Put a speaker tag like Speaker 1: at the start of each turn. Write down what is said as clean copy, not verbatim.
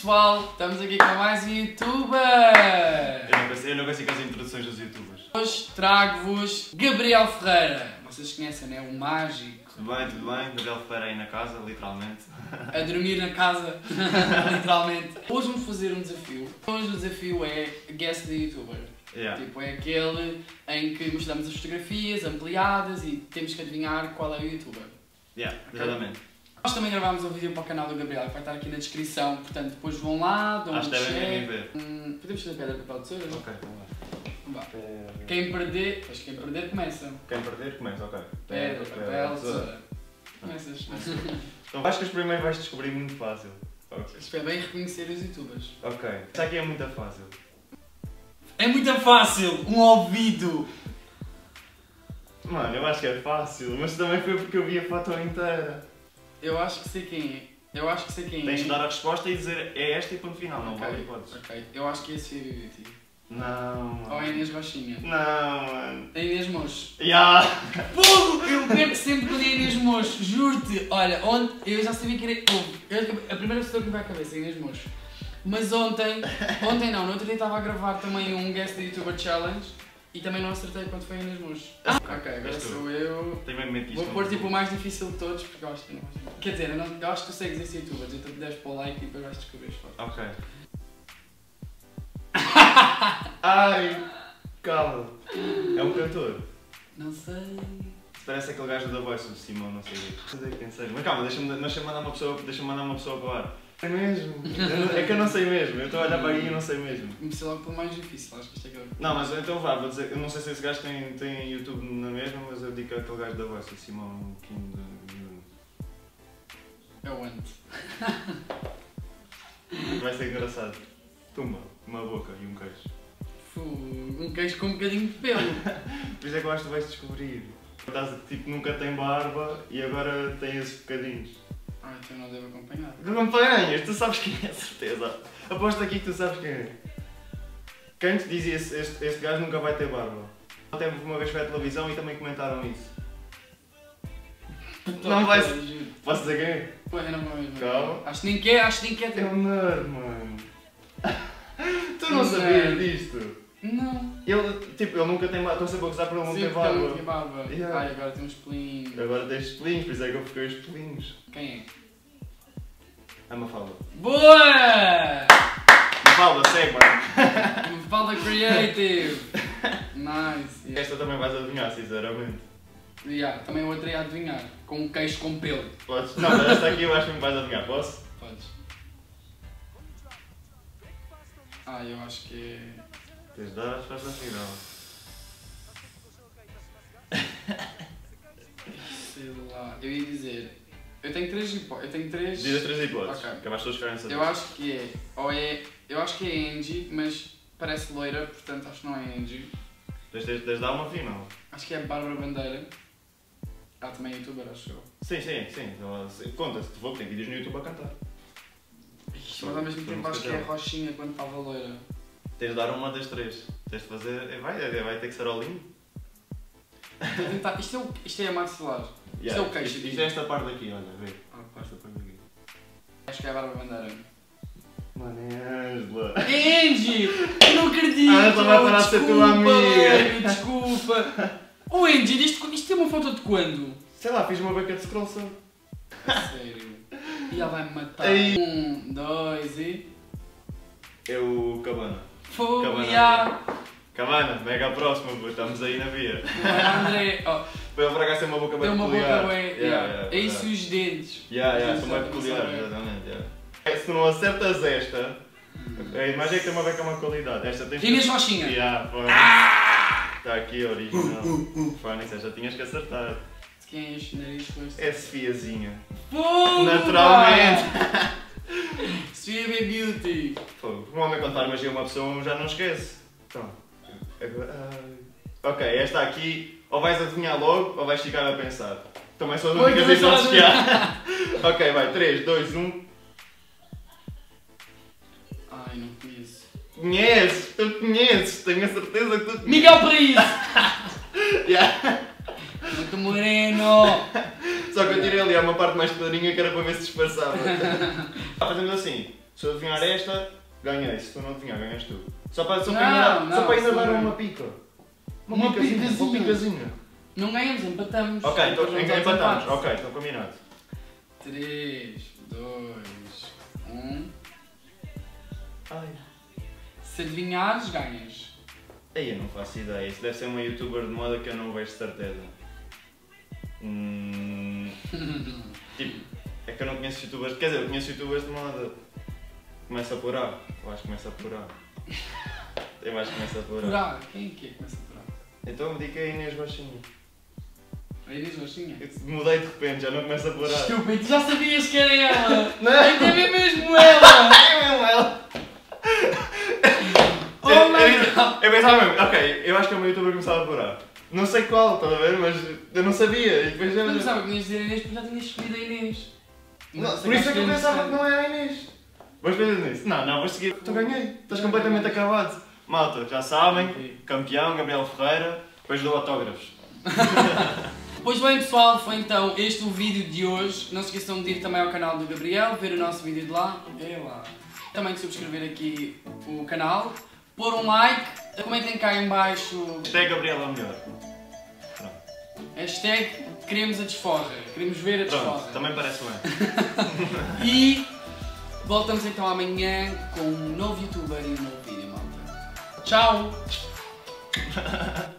Speaker 1: pessoal, estamos aqui com mais um youtuber!
Speaker 2: Eu não consigo as introduções dos youtubers.
Speaker 1: Hoje trago-vos Gabriel Ferreira. Vocês conhecem, né? O mágico.
Speaker 2: Tudo bem, Gabriel Ferreira aí na casa, literalmente.
Speaker 1: A dormir na casa, literalmente. Hoje vamos fazer um desafio. Hoje o desafio é Guess the Youtuber.
Speaker 2: Yeah.
Speaker 1: Tipo, é aquele em que mostramos as fotografias ampliadas e temos que adivinhar qual é o youtuber.
Speaker 2: Yeah,
Speaker 1: Okay.
Speaker 2: exatamente.
Speaker 1: Nós também gravámos um vídeo para o canal do Gabriel, que vai estar aqui na descrição, portanto depois vão lá, dão
Speaker 2: Acho
Speaker 1: um
Speaker 2: que devem
Speaker 1: share.
Speaker 2: mesmo ver.
Speaker 1: Podemos fazer pedra, papel, tesoura?
Speaker 2: Ok, vamos lá.
Speaker 1: Vá. Quem perder começa.
Speaker 2: Quem perder, começa, ok.
Speaker 1: Pedra, papel, tesoura. Começas.
Speaker 2: Então acho que os primeiros vais descobrir muito fácil. Okay.
Speaker 1: Espero bem reconhecer os youtubers.
Speaker 2: Ok. Esta aqui é muito fácil.
Speaker 1: É muito fácil, um ouvido.
Speaker 2: Mano, eu acho que é fácil, mas também foi porque eu vi a foto inteira.
Speaker 1: Eu acho que sei quem é.
Speaker 2: Tens de dar a resposta e dizer é esta e ponto final, não vale hipóteses.
Speaker 1: Ok, eu acho que é a Sofia Beauty.
Speaker 2: Não, mano.
Speaker 1: Ou a Inês Rochinha.
Speaker 2: Não, mano.
Speaker 1: A Inês Mocho.
Speaker 2: Yeah.
Speaker 1: Fogo! Eu perco sempre quando é a Inês Mocho, juro-te. Olha, ontem eu já sabia que era... A primeira pessoa que me vai à cabeça é a Inês Mocho. Mas ontem não, no outro dia estava a gravar também um Guess the YouTuber Challenge e também não acertei quando foi a Inês Mocho. Ok, agora sou eu.
Speaker 2: Tenho mesmo medo disto.
Speaker 1: Vou pôr tipo o mais difícil de todos porque eu acho que não. Quer dizer, eu acho que tu segues esse youtuber, então tu deves para o like e depois vais descobrir as fotos.
Speaker 2: Ok. Ai, calma. É um cantor.
Speaker 1: Não sei.
Speaker 2: Parece aquele gajo da Voice do Simão, não sei o quê. Não sei quem seja. Mas calma, deixa-me mandar uma pessoa para o ar. É mesmo. É que eu não sei mesmo. Eu estou a olhar para aí e não sei mesmo.
Speaker 1: Comecei logo pelo mais difícil, acho que isto é que
Speaker 2: Não, mas então vá, vou dizer. Eu não sei se esse gajo tem YouTube na mesma, mas eu digo que é aquele gajo da Voice do Simão Kim
Speaker 1: é o Ant.
Speaker 2: Vai ser engraçado. Tumba, uma boca e um queijo.
Speaker 1: Um queijo com um bocadinho de pelo.
Speaker 2: Por isso é que eu acho que tu vais descobrir. Estás tipo, nunca tem barba e agora tem esses bocadinhos.
Speaker 1: Ah, então não devo acompanhar.
Speaker 2: Acompanhas, tu sabes quem é, certeza. Aposto aqui que tu sabes quem é. Quem te dizia este gajo nunca vai ter barba? Até uma vez foi à televisão e também comentaram isso. Não vai ser. Posso dizer quem é?
Speaker 1: Pô, eu não vou mesmo.
Speaker 2: Calma.
Speaker 1: Acho que nem quer ter.
Speaker 2: É o nerd, mano. Tu não sabias disto?
Speaker 1: Não.
Speaker 2: Ele nunca tem barba. Estou sempre a gozar por ele não ter barba.
Speaker 1: Não tem barba.
Speaker 2: Yeah.
Speaker 1: Ai, agora tem uns pelinhos.
Speaker 2: Agora tens pelinhos, por isso é que eu fiquei os pelinhos.
Speaker 1: Quem é?
Speaker 2: É Mafalda.
Speaker 1: Boa!
Speaker 2: Mafalda, segue, mano.
Speaker 1: Mafalda Creative. Nice. Yeah.
Speaker 2: Esta também vais adivinhar, sinceramente.
Speaker 1: Yeah, também eu outra ia adivinhar. Com um queixo com pelo.
Speaker 2: Podes? Não, mas esta aqui eu acho que me vais adivinhar, posso?
Speaker 1: Podes. Ah, eu acho que é...
Speaker 2: Tens de dar a resposta final.
Speaker 1: Sei lá. Eu ia dizer... Eu tenho três hipóteses.
Speaker 2: Diz as três hipóteses,
Speaker 1: Ok.
Speaker 2: que é para as pessoas ficarem a saber.
Speaker 1: Eu acho que é... Ou é... Eu acho que é Angie, mas parece loira, portanto acho que não é Angie.
Speaker 2: Tens de dar uma final.
Speaker 1: Acho que é Bárbara Bandeira. Ela também é youtuber, acho eu.
Speaker 2: Sim. Conta-se, te vou, tem vídeos no YouTube a cantar.
Speaker 1: Mas ao mesmo tempo acho que é Rochinha quando estava loira.
Speaker 2: Tens de dar uma das três. Tens de fazer... Vai ter que ser ao lindo.
Speaker 1: Vou tentar... Isto é a maxilar. Isto é o queixo.
Speaker 2: Isto é esta parte daqui, olha, vê.
Speaker 1: Ok.
Speaker 2: Esta parte daqui.
Speaker 1: Acho que é a Bárbara Bandeira.
Speaker 2: Mano, é Ângela.
Speaker 1: É Angie! Eu não acredito!
Speaker 2: Ah, ela vai parar a ser tua amiga.
Speaker 1: Léo, desculpa! Oh Angie, isto é uma foto de quando?
Speaker 2: Sei lá, fiz uma beca de scroll só.
Speaker 1: Sério? E ela vai me matar.
Speaker 2: Ei.
Speaker 1: 1, 2 e...
Speaker 2: É o Cabana.
Speaker 1: Fogo,
Speaker 2: Cabana.
Speaker 1: já!
Speaker 2: Cabana, mega próximo, estamos aí na via.
Speaker 1: André, oh,
Speaker 2: Foi para cá ser uma boca bem
Speaker 1: tem uma
Speaker 2: peculiar.
Speaker 1: boca bem... É isso e os dentes.
Speaker 2: São bem peculiares, exatamente. Se tu não acertas esta, a imagem é que tem uma beca uma qualidade. Esta tem
Speaker 1: Inês Rochinha.
Speaker 2: Está aqui a original. Fónix, já tinhas que acertar.
Speaker 1: Quem é este nariz com este?
Speaker 2: É Sofiazinha.
Speaker 1: Fogo!
Speaker 2: Naturalmente!
Speaker 1: Sofia Beauty!
Speaker 2: Fogo. Um homem contar magia a uma pessoa já não esquece. Então, agora... Ok, esta aqui, ou vais adivinhar logo, ou vais ficar a pensar. Também são as únicas hipóteses que há. Ok, vai, 3, 2, 1...
Speaker 1: Ai, não conheço.
Speaker 2: Conheces, tu conheces, tenho a certeza que tu conheces.
Speaker 1: Miguel Paraíso!
Speaker 2: Yeah.
Speaker 1: Muito moreno!
Speaker 2: Só que eu tirei ali uma parte mais quadrinha que era para ver se disfarçava. Fazemos assim, Se eu adivinhar esta, ganhei. Se tu não adivinhar, ganhas tu. Só para
Speaker 1: Não,
Speaker 2: ainda dar
Speaker 1: não.
Speaker 2: uma pica.
Speaker 1: Uma picazinha.
Speaker 2: Uma picazinha.
Speaker 1: Não ganhamos, empatamos.
Speaker 2: Ok, então
Speaker 1: Depois vamos aos
Speaker 2: empatamos.
Speaker 1: empates.
Speaker 2: Ok, então combinado.
Speaker 1: 3, 2, 1.
Speaker 2: Ai.
Speaker 1: Se adivinhares, ganhas.
Speaker 2: Aí eu não faço ideia. Isso deve ser uma youtuber de moda que eu não vejo de certeza. Tipo, é que eu não conheço youtubers. Quer dizer, eu conheço youtubers de moda. Começa por A. Eu acho que começa por A. Eu acho que começa por
Speaker 1: Por
Speaker 2: A.
Speaker 1: A. Quem é que começa por A?
Speaker 2: Então me diga a Inês Baixinho.
Speaker 1: A Inês Roxinha?
Speaker 2: Eu mudei de repente, já não começa por A.
Speaker 1: Estúpido, já sabias que era ela!
Speaker 2: Não.
Speaker 1: É que é mesmo ela!
Speaker 2: É mesmo ela!
Speaker 1: Oh my god!
Speaker 2: Eu pensava mesmo, ok, eu acho que é uma youtuber que começava por A. Não sei qual, estás a ver? Mas eu não sabia. E depois
Speaker 1: Eu não
Speaker 2: eu...
Speaker 1: pensava que tinhas de dizer a Inês porque já tinhas escolhido a Inês.
Speaker 2: Não, por isso é que eu pensava que não era a Inês. Vais pensar nisso? Não, vais seguir. Tu ganhei. Estás completamente acabado. Malta, já sabem,
Speaker 1: Ok.
Speaker 2: campeão, Gabriel Ferreira, depois dou autógrafos.
Speaker 1: Pois bem pessoal, foi então este o vídeo de hoje. Não se esqueçam de ir também ao canal do Gabriel, ver o nosso vídeo de lá. É lá. Também de subscrever aqui o canal, pôr um like, comentem cá em baixo
Speaker 2: Até Gabriel é o melhor. Pronto.
Speaker 1: hashtag queremos a desforra, queremos ver a desforra.
Speaker 2: Pronto, também parece bem.
Speaker 1: E voltamos então amanhã com um novo youtuber e um novo vídeo, malta. Tchau!